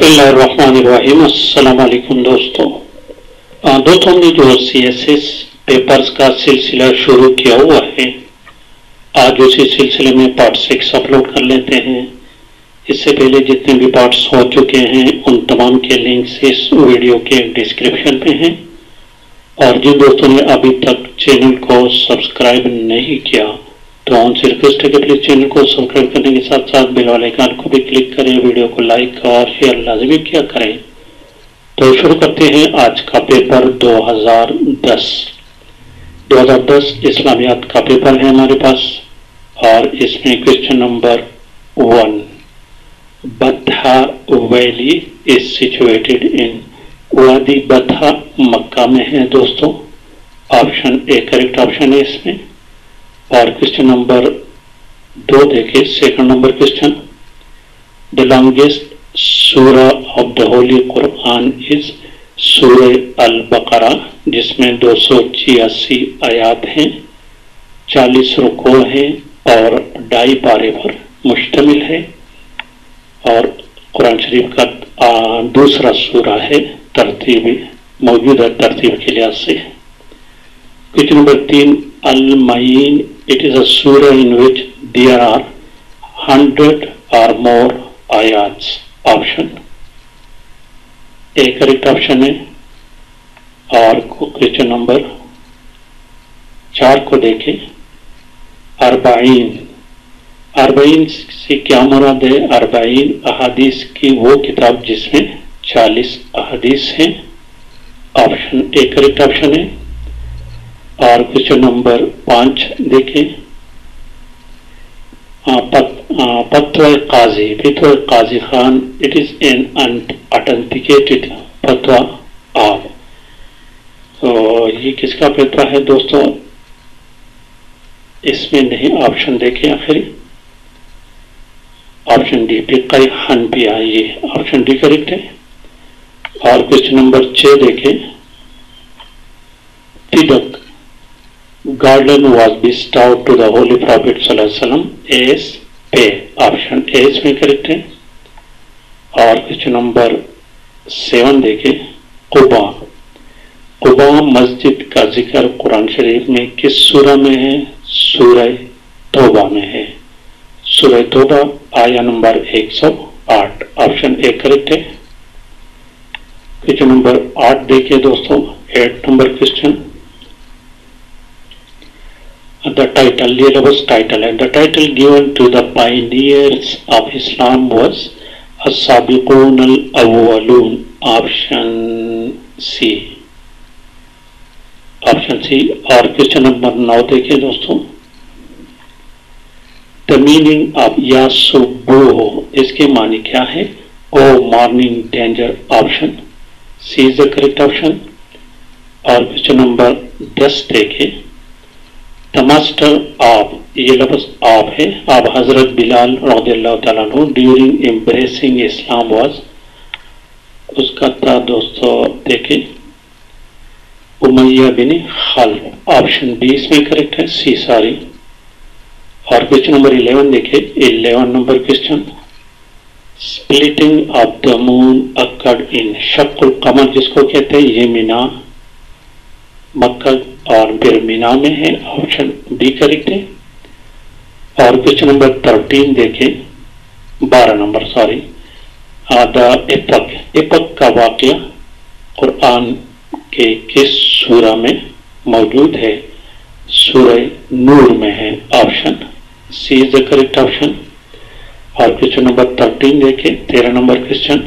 बिस्मिल्लाहिर्रहमानिर्रहीम। अस्सलाम वालेकुम दोस्तों। हमने जो CSS पेपर्स का सिलसिला शुरू किया हुआ है, आज उसी सिलसिले में पार्ट 6 अपलोड कर लेते हैं। इससे पहले जितने भी पार्ट्स हो चुके हैं उन तमाम के लिंक्स इस वीडियो के डिस्क्रिप्शन पे हैं। और जिन दोस्तों ने अभी तक चैनल को सब्सक्राइब नहीं किया तो उनसे रिक्वेस्ट है कि प्लीज चैनल को सब्सक्राइब करने के साथ साथ बेल वाले आइकन को भी क्लिक करें, वीडियो को लाइक और शेयर लाजमी किया करें। तो शुरू करते हैं आज का पेपर 2010 इस्लामियात का पेपर है हमारे पास। और इसमें question number 1, Batha valley is situated in, वादी बतहा मक्का में है दोस्तों। ऑप्शन ए करेक्ट ऑप्शन है इसमें। और क्वेश्चन नंबर 2 देखिए, second number question, the longest सूरा of the holy Quran is सूरह अल बकरा, जिसमें 286 आयात हैं, 40 रुकू हैं और 2.5 पारे पर मुश्तमिल है। और कुरान शरीफ का दूसरा सूरा है तरतीब, मौजूदा तरतीब के लिहाज से। क्वेश्चन नंबर 3, अल-मईन, it is a surah in which there are 100 or more ayats. Option A correct option है। और क्वेश्चन नंबर 4 को देखें, अरबाइन से क्या मुराद है? अरबाइन अहादीस की वो किताब जिसमें 40 अहादीस हैं। ऑप्शन ए करेक्ट ऑप्शन है। और क्वेश्चन नंबर 5 देखें, फतवा काजी खान, इट इज एन अथेंटिकेटेड फतवा ऑफ। तो ये किसका फतवा है दोस्तों? इसमें नहीं, ऑप्शन देखें आखिरी, ऑप्शन डी फिक़ह हनफिया, ये ऑप्शन डी करेक्ट है। और क्वेश्चन नंबर 6 देखें, तिदक garden was bestowed to the Holy Prophet sallallahu alaihi wasallam as pay. Option A इसमें करेक्ट है। और क्वेश्चन नंबर 7 देखें, कुबा मस्जिद का जिक्र कुरान शरीफ में किस सूरा में है? सूरह तौबा में है। सूरह तौबा आया नंबर 108। ऑप्शन ए करेक्ट है। क्वेश्चन नंबर 8 देखिए दोस्तों, 8 नंबर क्वेश्चन, the title, ये लफ्ज़ टाइटल है, the title given to the pioneers of Islam was as-sabiqun al-awwalun. Option C, option C. और क्वेश्चन नंबर 9 देखिए दोस्तों, the meaning of या सुबह, इसके मानी क्या है? Oh morning danger. Option C is the correct option. और क्वेश्चन नंबर 10 देखिए, द मास्टर ऑफ, ये लफ्ज़ ऑफ है, ऑफ हजरत बिलाल रज़ियल्लाहु तआला अन्हु ड्यूरिंग एम्ब्रेसिंग इस्लाम वाज, उसका था दोस्तों देखें Umayya bin Khalaf. Option B इसमें करेक्ट है, सी सॉरी। और क्वेश्चन नंबर 11 देखें, 11 number question, splitting of the moon occurred in, शक्कुल कमर जिसको कहते हैं, ये मीना मक्का और फिर मीना में है। ऑप्शन डी करेक्ट है। और क्वेश्चन नंबर 13 देखें, 12 नंबर सॉरी, द एपक का वाकया कुरान के किस सूरा में मौजूद है? सूरह नूर में है। Option C is the correct option. और क्वेश्चन नंबर 13 देखें, 13 number question,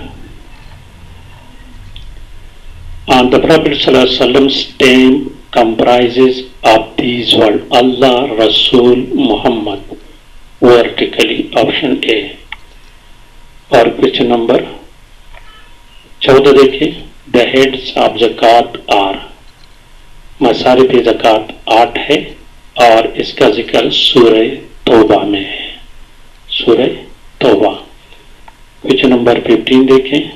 the Prophet sallallahu alaihi wasallam's name comprises of these words Allah, Rasul, Muhammad vertically. Option A। और क्वेश्चन नंबर 14 देखिए, the heads of zakat are, मसारिफ ज़कात 8 है और इसका जिक्र सूरह तौबा में है, सूरह तौबा। क्वेश्चन नंबर 15 देखें,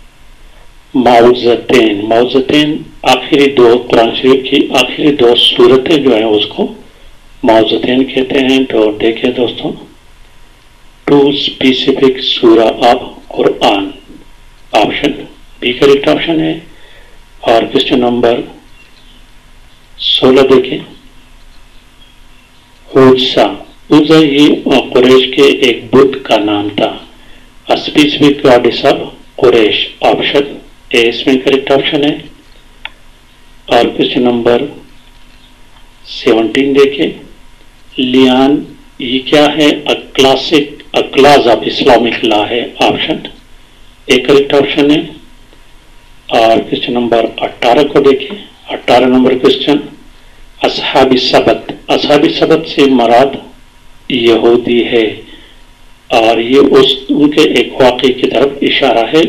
मौज़तेन आखिरी 2 कुरान शरीफ की आखिरी 2 सूरतें जो हैं उसको मौज़तेन कहते हैं। तो देखिए दोस्तों, 2 specific surah of Quran B correct option है। और क्वेश्चन नंबर 16 देखें। हुज्जा, हुज्जा ये कुरैश के एक बुत का नाम था। Specific goddess of Quraish, option A इसमें करेक्ट ऑप्शन है। और क्वेश्चन नंबर 17 देखें। लियान ये क्या है? A class of Islamic law है, ऑप्शन ए करेक्ट ऑप्शन है। और क्वेश्चन नंबर 18 को देखें। 18 नंबर क्वेश्चन, असहाबी सबत, असहाबी सबत से मराद यहूदी है और ये उनके एक वाक़े की तरफ इशारा है।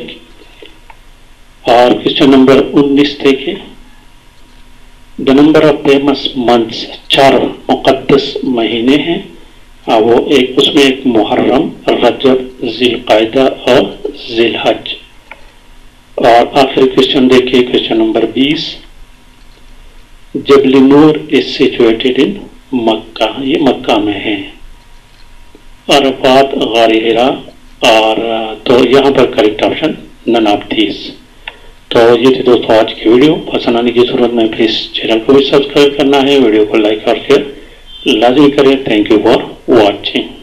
और क्वेश्चन नंबर 19 देखें। The number of famous months, 4 मुक़द्दस महीने हैं। वो एक उसमें एक मुहर्रम, रजब, ज़िलक़ाइदा और ज़िलहज। और आखिरी क्वेश्चन देखिए, question number 20। Jabal Nur is situated in Mecca, ये मक्का में है। अरफात, गार हिरा, और तो यहाँ पर correct option none of these. तो ये थी दोस्तों आज की वीडियो। पसंद आने की सूरत में प्लीज चैनल को भी सब्सक्राइब करना है, वीडियो को लाइक और शेयर लाजमी करें। Thank you for watching.